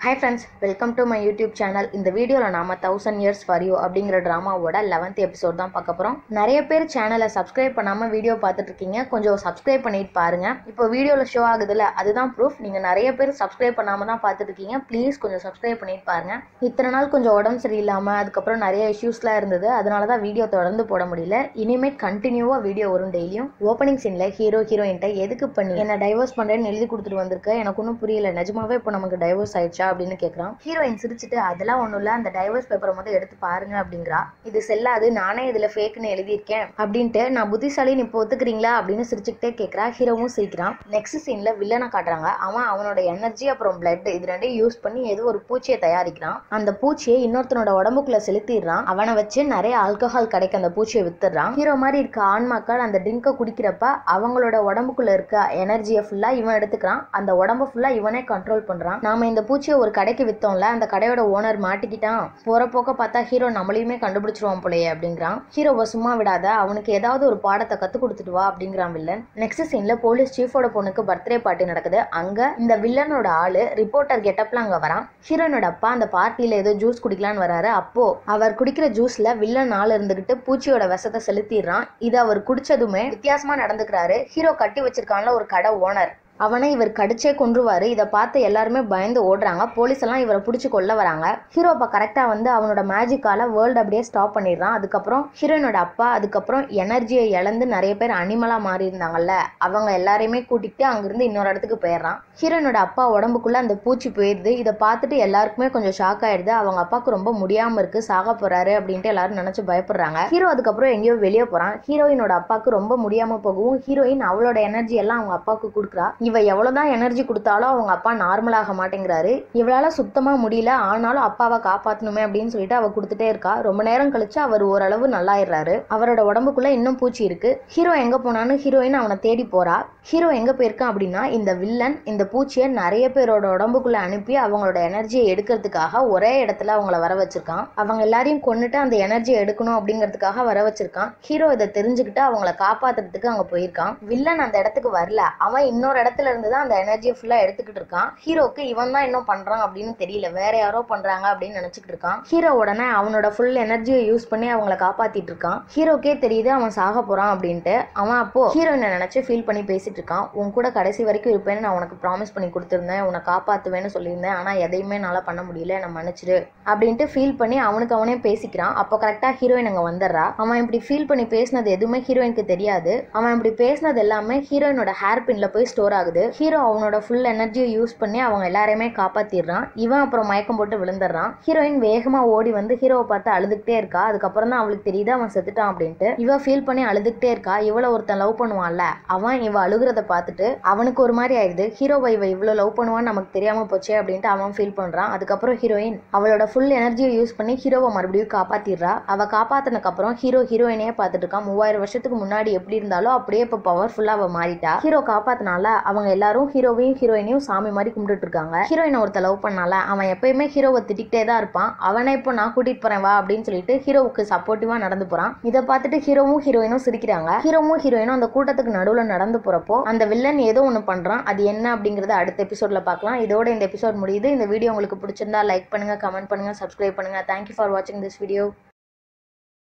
Hi friends, welcome to my YouTube channel. இந்த வீடியோல நாம 1000 years for you அப்படிங்கிற டிராமாவோட 11th எபிசோட் தான் பார்க்க போறோம். நிறைய பேர் சேனலை சப்ஸ்கிரைப் பண்ணாம வீடியோ பார்த்துட்டு இருக்கீங்க. கொஞ்சம் சப்ஸ்கிரைப் பண்ணிட்டு பாருங்க. இப்போ வீடியோல ஷோ ஆகுதுல அதுதான் ப்ரூஃப். நீங்க நிறைய பேர் சப்ஸ்கிரைப் பண்ணாம தான் பார்த்துட்டு இருக்கீங்க. ப்ளீஸ் கொஞ்சம் சப்ஸ்கிரைப் பண்ணிட்டு பாருங்க. இத்தனை நாள் கொஞ்சம் உடம்பு சரியில்லாம அதுக்கப்புறம் நிறைய இஷ்யூஸ்லாம் இருந்தது. அதனால தான் வீடியோ தொடர்ந்து போட முடியல. இனிமேல் கண்டினியூவா வீடியோ வரும் டெய்லியும். ஓப்பனிங் சீன்ல ஹீரோயின்ட்ட எதுக்கு பண்ணி என்ன டைவர்ஸ் பண்றேன்னு எழுதி கொடுத்துட்டு வந்திருக்க, எனக்கு ஒன்றும் புரியல, நிஜமாவே இப்போ நமக்கு டைவர்ஸ் ஆயிடுச்சா அப்படின்னு கேட்குறான். ஹீரோயின் சிரிச்சுட்டு அதெல்லாம் ஒன்றும் இல்லை, அந்த டைவர்ஸ் பேப்பரை மட்டும் எடுத்து பாருங்க அப்படிங்கிறா. இது செல்லாது, நானே இதில் ஃபேக்னு எழுதியிருக்கேன் அப்படின்ட்டு, நான் புத்திசாலி இப்போ ஒத்துக்கிறீங்களா அப்படின்னு சிரிச்சுக்கிட்டே கேட்குறா. ஹீரோவும் சிரிக்கிறான். நெக்ஸ்ட் சீன்ல வில்லனை காட்டுறாங்க. அவனோட எனர்ஜி அப்புறம் பிளட் இது ரெண்டையும் யூஸ் பண்ணி ஏதோ ஒரு பூச்சியை தயாரிக்கிறான். அந்த பூச்சியை இன்னொருத்தனோட உடம்புக்குள்ள செலுத்திடுறான். அவனை வச்சு நிறைய ஆல்கஹால் கிடைக்க அந்த பூச்சியை வித்துடுறான். ஹீரோ மாதிரி இருக்க ஆன்மாக்கள் அந்த ட்ரிங்கை குடிக்கிறப்ப அவங்களோட உடம்புக்குள்ள இருக்க எனர்ஜியை ஃபுல்லா இவன் எடுத்துக்கிறான். அந்த உடம்பு ஃபுல்லா இவனே கண்ட்ரோல் பண்றான். நாம இந்த பூச்சியை ஒரு கடைக்கு வித்தோம்ல, அந்த கடையோட ஓனர் மாட்டிக்கிட்டான். போற போக்க பார்த்தா ஹீரோ நம்மளையுமே கண்டுபிடிச்சிருவான் போலயே அப்படிங்கிறான். ஹீரோவை சும்மா விடாத, அவனுக்கு ஏதாவது ஒரு பாடத்தை கத்து கொடுத்துட்டு வா அப்படிங்கிறான் வில்லன். நெக்ஸ்ட் சீன்ல போலீஸ் சீஃபோட பொண்ணுக்கு பர்த்டே பார்ட்டி நடக்குது. அங்க இந்த வில்லனோட ஆளு ரிப்போர்ட்டர் கெட்டப்ல அங்க வரான். ஹீரோனோட அப்பா அந்த பார்ட்டியில ஏதோ ஜூஸ் குடிக்கலான்னு வராரு. அப்போ அவர் குடிக்கிற ஜூஸ்ல வில்லன் ஆள் இருந்துகிட்டு பூச்சியோட விஷத்தை செலுத்திடுறான். இது அவர் குடிச்சதுமே வித்தியாசமா நடந்துக்கிறாரு. ஹீரோ கட்டி வச்சிருக்கான்ல ஒரு கடை ஓனர், அவனை இவர் கடிச்சே கொன்றுவாரு. இதை பார்த்து எல்லாருமே பயந்து ஓடுறாங்க. போலீஸ் எல்லாம் இவரை பிடிச்சி கொள்ள வராங்க. ஹீரோ அப்ப கரெக்டா வந்து அவனோட மேஜிக்கால வேர்ல்டு அப்படியே ஸ்டாப் பண்ணிடுறான். அதுக்கப்புறம் ஹீரோயினோட அப்பா அதுக்கப்புறம் எனர்ஜியை இழந்து நிறைய பேர் அனிமலா மாறி இருந்தாங்கல்ல, அவங்க எல்லாரையுமே கூட்டிட்டு அங்கிருந்து இன்னொரு இடத்துக்கு போயிடுறான். ஹீரோயினோட அப்பா உடம்புக்குள்ள அந்த பூச்சி போயிடுது. இதை பார்த்துட்டு எல்லாருக்குமே கொஞ்சம் ஷாக் ஆயிடுது. அவங்க அப்பாவுக்கு ரொம்ப முடியாம இருக்கு, சாக போறாரு அப்படின்ட்டு எல்லாரும் நினைச்சு பயப்படுறாங்க. ஹீரோ அதுக்கப்புறம் எங்கேயோ வெளியே போறான். ஹீரோயினோட அப்பாவுக்கு ரொம்ப முடியாம போகவும் ஹீரோயின் அவளோட எனர்ஜி எல்லாம் அவங்க அப்பாவுக்கு கொடுக்குறா. இவ எவ்வளவுதான் எனர்ஜி கொடுத்தாலும் அவங்க அப்பா நார்மல் ஆக மாட்டேங்கிறாரு. இவளால சுத்தமா முடியல, ஆனாலும் அப்பாவை காப்பாத்தணுமே அப்படின்னு சொல்லிட்டு அவ கொடுத்துட்டே இருக்கா. ரொம்ப நேரம் கழிச்சு அவர் ஓரளவு நல்லாயிடுறாரு. அவரோட உடம்புக்குள்ள இன்னும் பூச்சி இருக்கு. ஹீரோ எங்க போனான்னு ஹீரோயின் அவனை தேடி போறா. ஹீரோ எங்க போயிருக்கான் அப்படின்னா, இந்த வில்லன் இந்த பூச்சியை நிறைய பேரோட உடம்புக்குள்ள அனுப்பி அவங்களோட எனர்ஜியை எடுக்கிறதுக்காக ஒரே இடத்துல அவங்கள வர வச்சிருக்கான். அவங்க எல்லாரையும் கொன்னுட்டு அந்த எனர்ஜியை எடுக்கணும் அப்படிங்கிறதுக்காக வர வச்சிருக்கான். ஹீரோ இதை தெரிஞ்சுக்கிட்டு அவங்கள காப்பாத்துறதுக்கு அங்க போயிருக்கான். வில்லன் அந்த இடத்துக்கு வரல, அவன் இன்னொரு இடத்துல இருந்துதான் அந்த எனர்ஜியை ஃபுல்லா எடுத்துக்கிட்டு இருக்கான். ஹீரோக்கு இவன் தான் இன்னும் பண்றான் அப்படின்னு தெரியல, வேற யாரோ பண்றாங்க அப்படின்னு நினைச்சுக்கிட்டு இருக்கான். ஹீரோ உடனே அவனோட ஃபுல் எனர்ஜியை யூஸ் பண்ணி அவங்கள காப்பாத்திட்டு இருக்கான். ஹீரோக்கே தெரியுது அவன் சாக போறான் அப்படின்ட்டு. அவன் அப்போ ஹீரோயினை நினைச்சு ஃபீல் பண்ணி பேசிட்டு இருக்கான். உன் கூட கடைசி வரைக்கும் இருப்பேன்னு நான் உனக்கு ப்ராமிஸ் பண்ணி கொடுத்திருந்தேன், உன்னை காப்பாத்துவேன்னு சொல்லியிருந்தேன், ஆனா எதையுமே என்னால பண்ண முடியல, நான் மன்னிச்சிடு அப்படின்ட்டு ஃபீல் பண்ணி அவனுக்கு அவனே பேசிக்கிறான். அப்போ கரெக்டா ஹீரோயின் அங்க வந்துடுறா. அவன் இப்படி ஃபீல் பண்ணி பேசினது எதுவுமே ஹீரோயினுக்கு தெரியாது. அவன் இப்படி பேசினது எல்லாமே ஹீரோயினோட ஹேர் பின்ல போய் ஸ்டோர் ஆகுது. ஹீரோ அவனோட ஃபுல் எனர்ஜியை யூஸ் பண்ணி அவங்க எல்லாரையுமே காப்பாத்திடுறான். இவன் அப்புறம் மயக்கம் போட்டு விழுந்துடுறான். ஹீரோயின் வேகமா ஓடி வந்து ஹீரோவை பார்த்து அழுதுகிட்டே இருக்கா. அதுக்கப்புறம் தான் அவளுக்கு தெரியுது அவன் செத்துட்டான் அப்படின்ட்டு. இவ ஃபீல் பண்ணி அழுதுகிட்டே இருக்கா. இவள ஒருத்தன் லவ் பண்ணுவான்ல, அவன் இவ அழுகுறத பார்த்துட்டு அவனுக்கு ஒரு மாதிரி ஆயிடுது. ஹீரோவை இவ இவ்வளவு லவ் பண்ணுவான்னு நமக்கு தெரியாம போச்சே அப்படின்ட்டு அவன் ஃபீல் பண்றான். அதுக்கப்புறம் ஹீரோயின் அவளோட ஃபுல் எனர்ஜியை யூஸ் பண்ணி ஹீரோவை மறுபடியும் காப்பாத்திடுறா. அவ காப்பாத்தினதுக்கு அப்புறம் ஹீரோயினையே பார்த்துட்டு இருக்கான். 3000 வருஷத்துக்கு முன்னாடி எப்படி இருந்தாலோ அப்படியே இப்ப பவர்ஃபுல்லா அவ மாறிட்டா. ஹீரோ காப்பாத்தினால அவங்க எல்லாரும் ஹீரோவையும் ஹீரோயினையும் சாமி மாதிரி கும்பிட்டு இருக்காங்க. ஹீரோயினை ஒருத்த லவ் பண்ணால அவன் எப்பயுமே ஹீரோவை திட்டிகிட்டே தான் இருப்பான். அவனை இப்போ நான் கூட்டிட்டு போறேன் வா அப்படின்னு சொல்லிட்டு ஹீரோவுக்கு சப்போர்ட்டிவா நடந்து போறான். இதை பார்த்துட்டு ஹீரோவும் ஹீரோயினும் சிரிக்கிறாங்க. ஹீரோவும் ஹீரோயினும் அந்த கூட்டத்துக்கு நடுவுல நடந்து போறப்போ அந்த வில்லன் ஏதோ ஒண்ணு பண்றான். அது என்ன அப்படிங்கறத அடுத்த எபிசோட்ல பார்க்கலாம். இதோட இந்த எபிசோட் முடியுது. இந்த வீடியோ உங்களுக்கு பிடிச்சிருந்தா லைக் பண்ணுங்க, கமெண்ட் பண்ணுங்க, சப்ஸ்கிரைப் பண்ணுங்க. தேங்க்யூ ஃபார் வாட்சிங் திஸ் வீடியோ.